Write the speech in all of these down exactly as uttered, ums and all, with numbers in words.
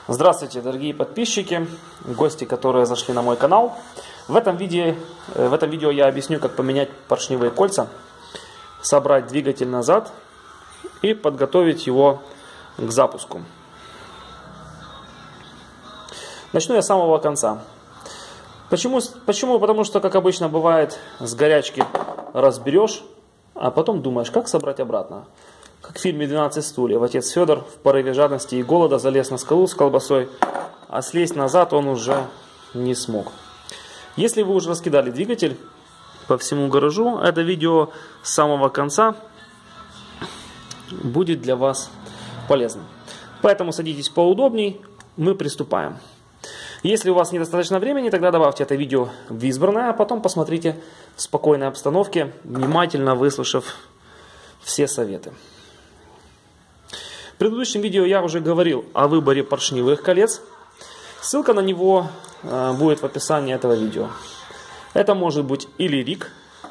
Здравствуйте, дорогие подписчики, гости, которые зашли на мой канал. В этом видео, в этом видео я объясню, как поменять поршневые кольца, собрать двигатель назад и подготовить его к запуску. Начну я с самого конца. Почему? Почему? Потому что, как обычно бывает, с горячки разберешь, а потом думаешь, как собрать обратно. Как в фильме «двенадцать стульев». Отец Федор в порыве жадности и голода залез на скалу с колбасой, а слезть назад он уже не смог. Если вы уже раскидали двигатель по всему гаражу, это видео с самого конца будет для вас полезным. Поэтому садитесь поудобней, мы приступаем. Если у вас недостаточно времени, тогда добавьте это видео в избранное, а потом посмотрите в спокойной обстановке, внимательно выслушав все советы. В предыдущем видео я уже говорил о выборе поршневых колец. Ссылка на него э, будет в описании этого видео. Это может быть или РИК,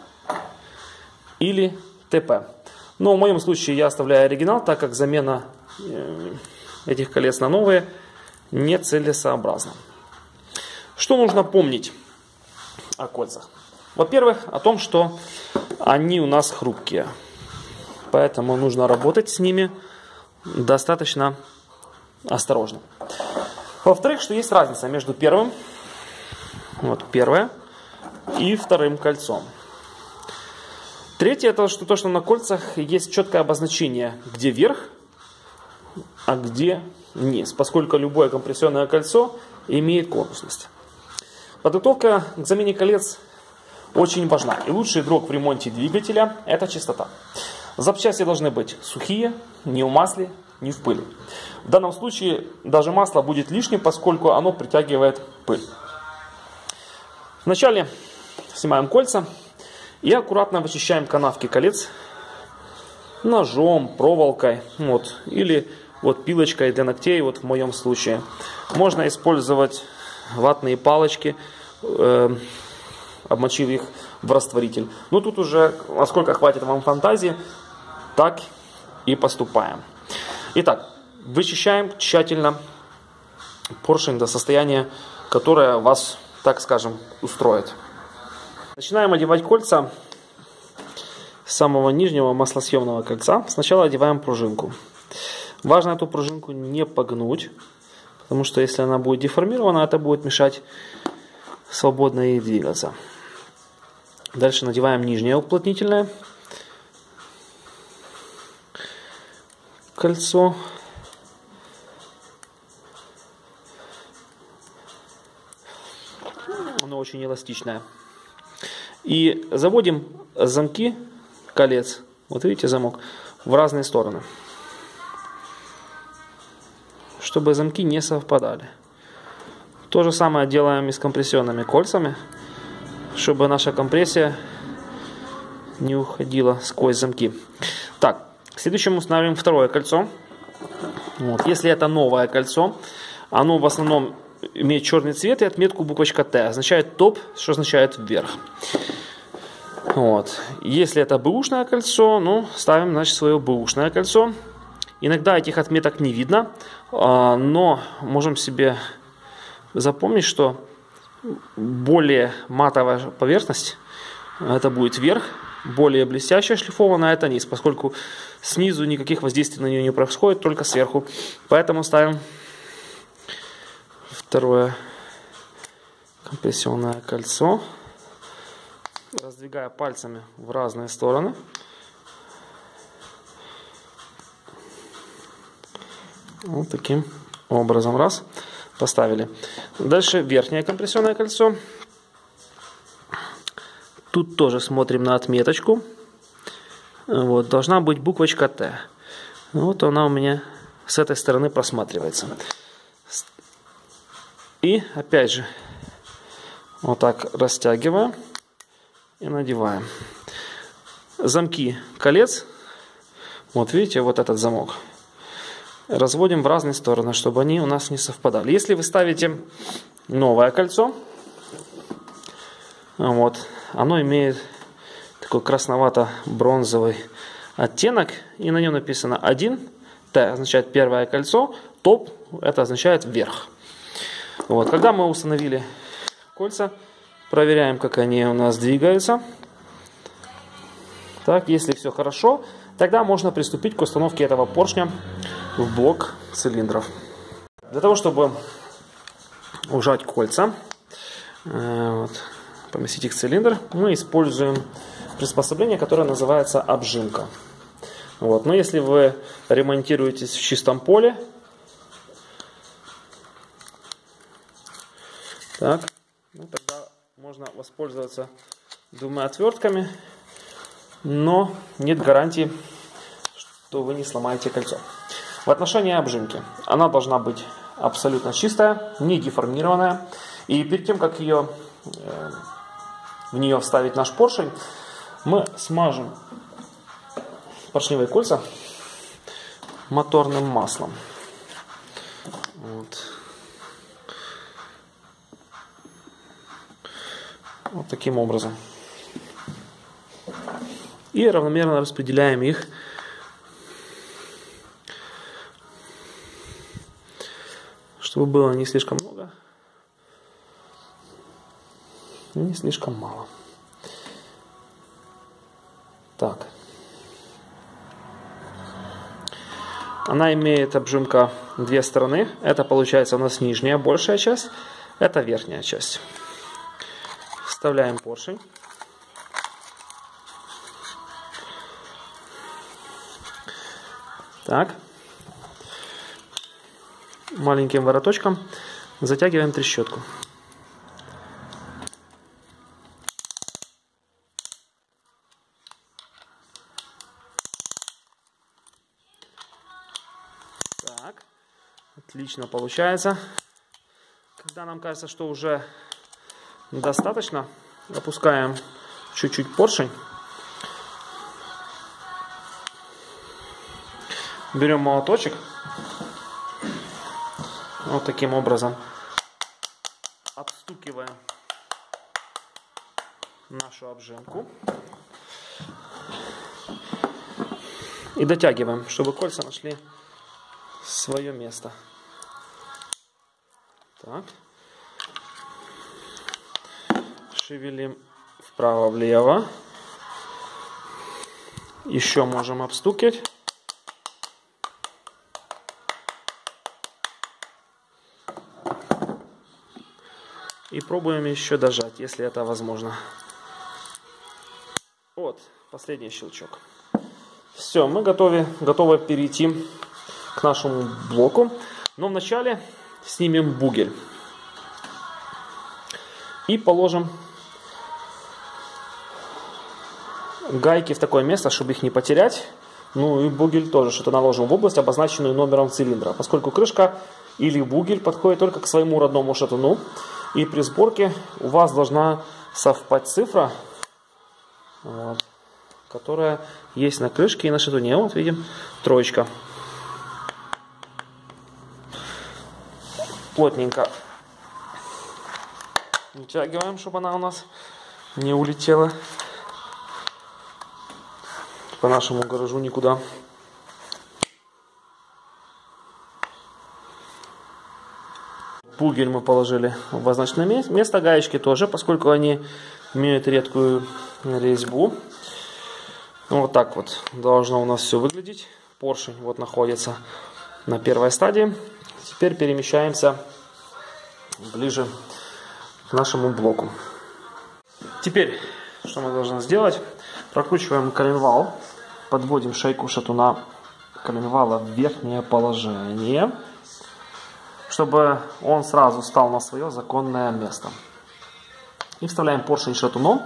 или ТП. Но в моем случае я оставляю оригинал, так как замена э, этих колец на новые нецелесообразна. Что нужно помнить о кольцах? Во-первых, о том, что они у нас хрупкие. Поэтому нужно работать с ними достаточно осторожно. Во-вторых, что есть разница между первым, вот первое, и вторым кольцом. Третье, это что то, что на кольцах есть четкое обозначение, где верх, а где низ, поскольку любое компрессионное кольцо имеет конусность. Подготовка к замене колец очень важна. И лучший дрог в ремонте двигателя – это чистота. Запчасти должны быть сухие, не в масле, не в пыли. В данном случае даже масло будет лишним, поскольку оно притягивает пыль. Вначале снимаем кольца и аккуратно вычищаем канавки колец ножом, проволокой, вот, или вот пилочкой для ногтей, вот в моем случае. Можно использовать ватные палочки, э, обмочив их в растворитель. Но тут уже, насколько хватит вам фантазии, так и поступаем. Итак, вычищаем тщательно поршень до состояния, которое вас, так скажем, устроит. Начинаем одевать кольца с самого нижнего маслосъемного кольца. Сначала одеваем пружинку. Важно эту пружинку не погнуть, потому что если она будет деформирована, это будет мешать свободно ей двигаться. Дальше надеваем нижнее уплотнительное кольцо. Оно очень эластичное. И заводим замки колец, вот видите замок, в разные стороны, чтобы замки не совпадали. То же самое делаем и с компрессионными кольцами, чтобы наша компрессия не уходила сквозь замки. Так, следующим устанавливаем второе кольцо. Вот. Если это новое кольцо, оно в основном имеет черный цвет и отметку буквочка Т. Означает топ, что означает вверх. Вот. Если это бэушное кольцо, ну, ставим, значит, свое бэушное кольцо. Иногда этих отметок не видно, но можем себе запомнить, что более матовая поверхность, это будет верх, более блестящая шлифованная, это низ, поскольку снизу никаких воздействий на нее не происходит, только сверху. Поэтому ставим второе компрессионное кольцо, раздвигая пальцами в разные стороны. Вот таким образом. Раз. Поставили. Дальше верхнее компрессионное кольцо. Тут тоже смотрим на отметочку. Вот, должна быть буквочка Т. Вот она у меня с этой стороны просматривается. И опять же вот так растягиваем и надеваем. Замки колец. Вот видите, вот этот замок. Разводим в разные стороны, чтобы они у нас не совпадали. Если вы ставите новое кольцо, вот, оно имеет такой красновато-бронзовый оттенок, и на нем написано один Т означает первое кольцо, топ это означает вверх. Вот. Когда мы установили кольца, проверяем, как они у нас двигаются. Так, если все хорошо, тогда можно приступить к установке этого поршня в блок цилиндров. Для того, чтобы ужать кольца, вот, поместить их в цилиндр, мы используем приспособление, которое называется обжимка. Вот. Но если вы ремонтируетесь в чистом поле, так, ну, тогда можно воспользоваться двумя отвертками, но нет гарантии, что вы не сломаете кольцо. В отношении обжимки она должна быть абсолютно чистая, не деформированная. И перед тем, как ее, э, в нее вставить наш поршень, мы смажем поршневые кольца моторным маслом. Вот. Вот таким образом. И равномерно распределяем их чтобы было не слишком много, не слишком мало. Так. Она имеет обжимка две стороны. Это получается у нас нижняя большая часть, это верхняя часть. Вставляем поршень. Так. Маленьким вороточком затягиваем трещотку. Так, отлично получается. Когда нам кажется, что уже достаточно, опускаем чуть-чуть поршень. Берем молоточек. Вот таким образом обстукиваем нашу обжимку и дотягиваем, чтобы кольца нашли свое место. Так. Шевелим вправо-влево. Еще можем обстукивать. И пробуем еще дожать, если это возможно. Вот, последний щелчок. Все, мы готовы, готовы перейти к нашему блоку. Но вначале снимем бугель. И положим гайки в такое место, чтобы их не потерять. Ну и бугель тоже что-то наложим в область, обозначенную номером цилиндра. Поскольку крышка или бугель подходит только к своему родному шатуну. И при сборке у вас должна совпать цифра, вот, которая есть на крышке и на шатуне. Вот видим, троечка. Плотненько вытягиваем, чтобы она у нас не улетела по нашему гаражу никуда. Бугель мы положили в обозначенное место, гаечки тоже, поскольку они имеют редкую резьбу. Вот так вот должно у нас все выглядеть. Поршень вот находится на первой стадии. Теперь перемещаемся ближе к нашему блоку. Теперь, что мы должны сделать? Прокручиваем коленвал, подводим шейку шатуна коленвала в верхнее положение, чтобы он сразу стал на свое законное место. И вставляем поршень шатуном,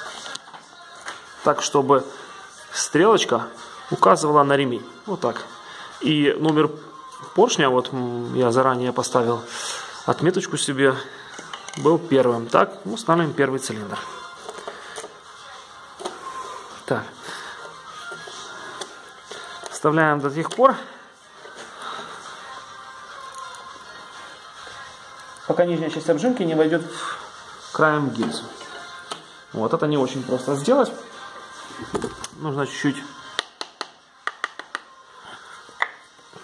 так, чтобы стрелочка указывала на ремень. Вот так. И номер поршня, вот я заранее поставил отметочку себе, был первым. Так, мы ставим первый цилиндр. Так. Вставляем до тех пор, пока нижняя часть обжимки не войдет краем в гильзу. Вот это не очень просто сделать. Нужно чуть-чуть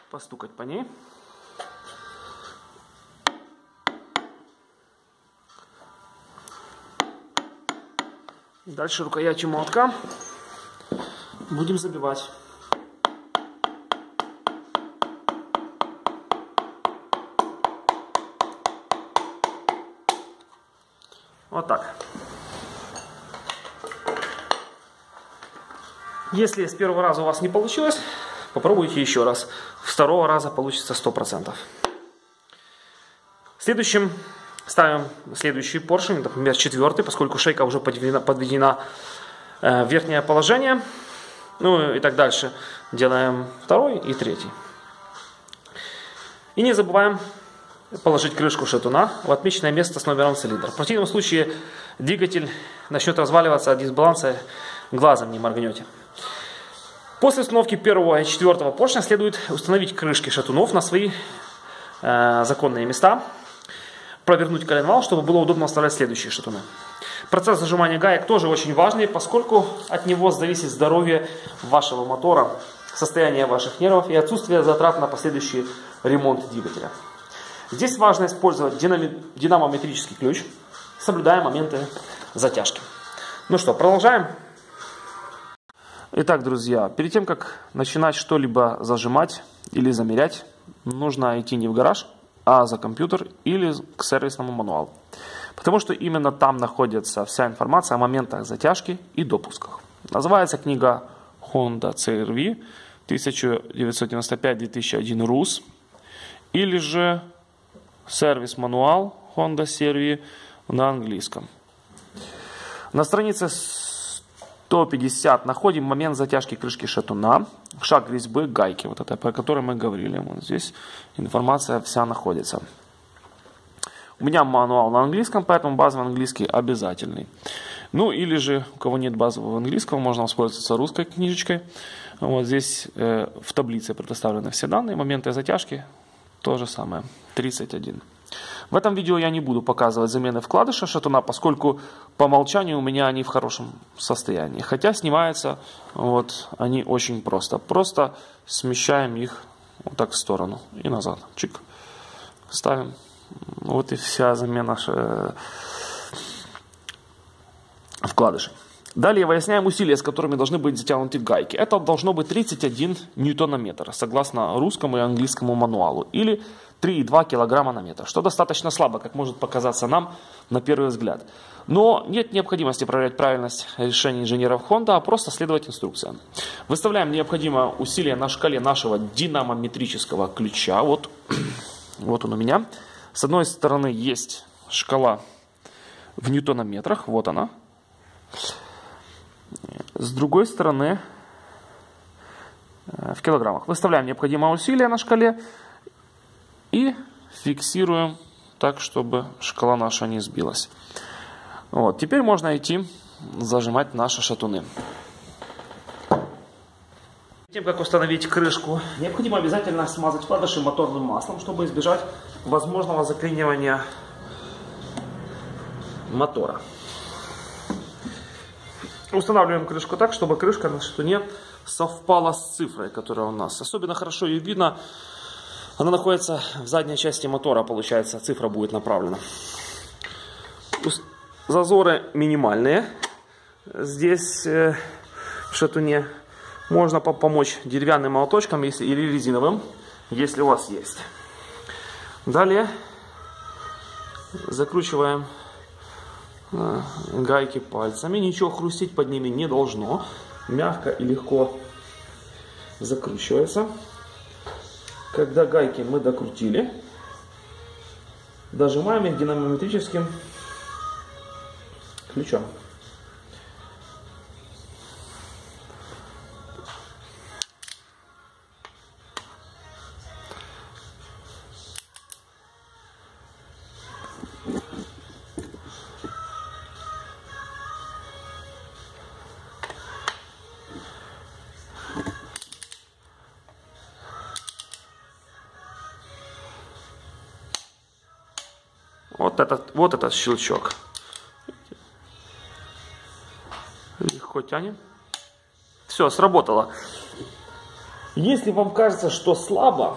постукать по ней. Дальше рукоятью молотка будем забивать. Вот так. Если с первого раза у вас не получилось, попробуйте еще раз. С второго раза получится сто процентов. Следующим ставим следующий поршень, например, четвертый, поскольку шейка уже подведена, подведена э, в верхнее положение. Ну и так дальше. Делаем второй и третий. И не забываем положить крышку шатуна в отмеченное место с номером цилиндра. В противном случае двигатель начнет разваливаться от дисбаланса, глазом не моргнете. После установки первого и четвертого поршня следует установить крышки шатунов на свои э, законные места, провернуть коленвал, чтобы было удобно вставлять следующие шатуны. Процесс зажимания гаек тоже очень важный, поскольку от него зависит здоровье вашего мотора, состояние ваших нервов и отсутствие затрат на последующий ремонт двигателя. Здесь важно использовать динамометрический ключ, соблюдая моменты затяжки. Ну что, продолжаем. Итак, друзья, перед тем, как начинать что-либо зажимать или замерять, нужно идти не в гараж, а за компьютер или к сервисному мануалу. Потому что именно там находится вся информация о моментах затяжки и допусках. Называется книга Honda си эр ви тысяча девятьсот девяносто пять две тысячи один рус или же сервис-мануал Honda си эр ви на английском. На странице сто пятьдесят находим момент затяжки крышки шатуна, шаг резьбы, гайки, вот это, про которой мы говорили. Вот здесь информация вся находится. У меня мануал на английском, поэтому базовый английский обязательный. Ну или же, у кого нет базового английского, можно воспользоваться русской книжечкой. Вот здесь э, в таблице предоставлены все данные, моменты затяжки, то же самое, тридцать один. В этом видео я не буду показывать замены вкладыша шатуна, поскольку по умолчанию у меня они в хорошем состоянии. Хотя снимаются вот они очень просто. Просто смещаем их вот так в сторону и назад. Чик. Ставим. Вот и вся замена вкладышей. Далее выясняем усилия, с которыми должны быть затянуты гайки. Это должно быть тридцать один ньютона-метр, согласно русскому и английскому мануалу. Или три и два килограмма на метр, что достаточно слабо, как может показаться нам на первый взгляд. Но нет необходимости проверять правильность решений инженеров Honda, а просто следовать инструкциям. Выставляем необходимое усилие на шкале нашего динамометрического ключа. Вот, вот он у меня. С одной стороны есть шкала в ньютонометрах, вот она. С другой стороны в килограммах. Выставляем необходимое усилие на шкале и фиксируем так, чтобы шкала наша не сбилась. Вот. Теперь можно идти зажимать наши шатуны. Перед тем, как установить крышку, необходимо обязательно смазать вкладыши моторным маслом, чтобы избежать возможного заклинивания мотора. Устанавливаем крышку так, чтобы крышка на шатуне совпала с цифрой, которая у нас. Особенно хорошо ее видно. Она находится в задней части мотора, получается, цифра будет направлена. Зазоры минимальные. Здесь э, в шатуне можно помочь деревянным молоточком если, или резиновым, если у вас есть. Далее закручиваем э, гайки пальцами. Ничего хрустеть под ними не должно. Мягко и легко закручивается. Когда гайки мы докрутили, дожимаем их динамометрическим ключом. Вот этот, вот этот щелчок. Легко тянем. Все, сработало. Если вам кажется, что слабо,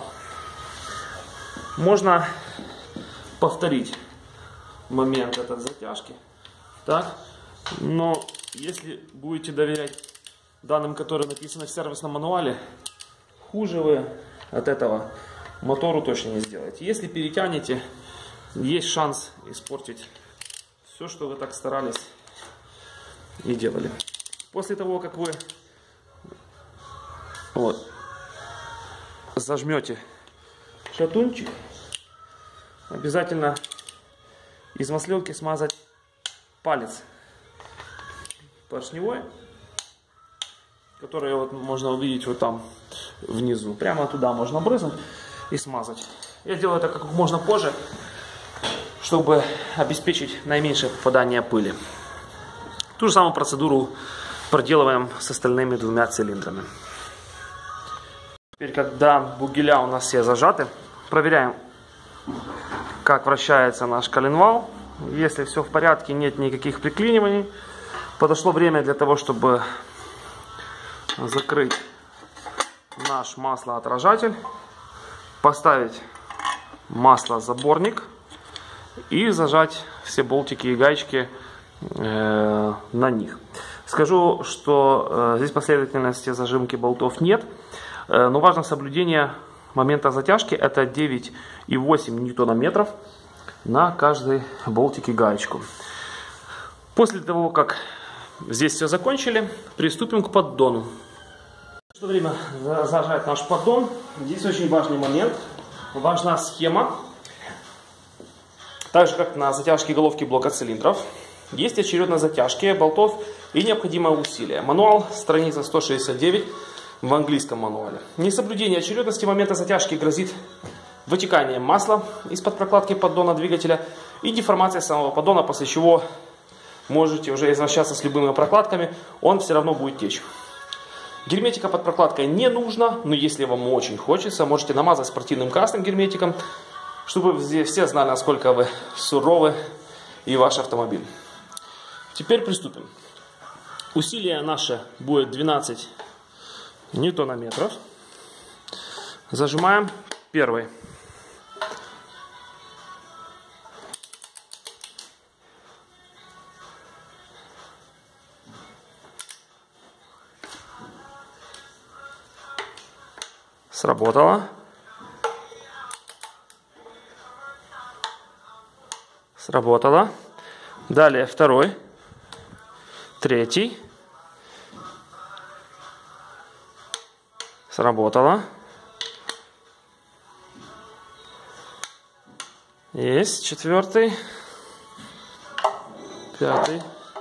можно повторить момент этот затяжки. Так? Но если будете доверять данным, которые написаны в сервисном мануале, хуже вы от этого мотору точно не сделаете. Если перетянете, есть шанс испортить все, что вы так старались и делали. После того, как вы вот, зажмете шатунчик, обязательно из маслилки смазать палец поршневой, который вот можно увидеть вот там внизу. Прямо туда можно брызнуть и смазать. Я делаю это как можно позже, чтобы обеспечить наименьшее попадание пыли. Ту же самую процедуру проделываем с остальными двумя цилиндрами. Теперь, когда бугеля у нас все зажаты, проверяем, как вращается наш коленвал. Если все в порядке, нет никаких приклиниваний, подошло время для того, чтобы закрыть наш маслоотражатель, поставить маслозаборник и зажать все болтики и гаечки э, на них. Скажу, что э, здесь последовательности зажимки болтов нет, э, но важно соблюдение момента затяжки. Это девять и восемь ньютонометров на каждый болтик и гаечку. После того, как здесь все закончили, приступим к поддону. Пришло время зажать наш поддон. Здесь очень важный момент. Важна схема. Так же, как на затяжке головки блока цилиндров, есть очередность затяжки болтов и необходимое усилие. Мануал, страница сто шестьдесят девять в английском мануале. Несоблюдение очередности момента затяжки грозит вытеканием масла из-под прокладки поддона двигателя и деформацией самого поддона, после чего можете уже извращаться с любыми прокладками, он все равно будет течь. Герметика под прокладкой не нужно, но если вам очень хочется, можете намазать спортивным красным герметиком, чтобы все знали, насколько вы суровы и ваш автомобиль. Теперь приступим. Усилие наше будет двенадцать ньютонометров. Зажимаем первый. Сработало. Сработало. Далее второй, третий. Сработало. Есть четвертый, пятый.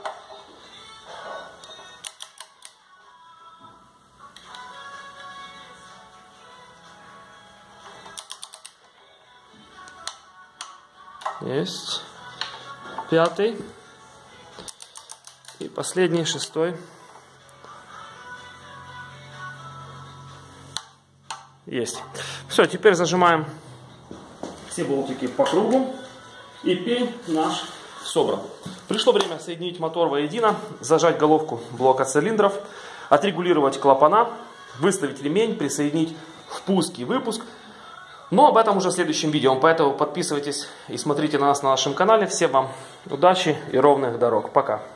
Есть пятый. И последний, шестой. Есть. Все, теперь зажимаем все болтики по кругу. И пень наш собран. Пришло время соединить мотор воедино, зажать головку блока цилиндров, отрегулировать клапана, выставить ремень, присоединить впуск и выпуск. Но об этом уже в следующем видео, поэтому подписывайтесь и смотрите на нас на нашем канале. Всем вам удачи и ровных дорог. Пока.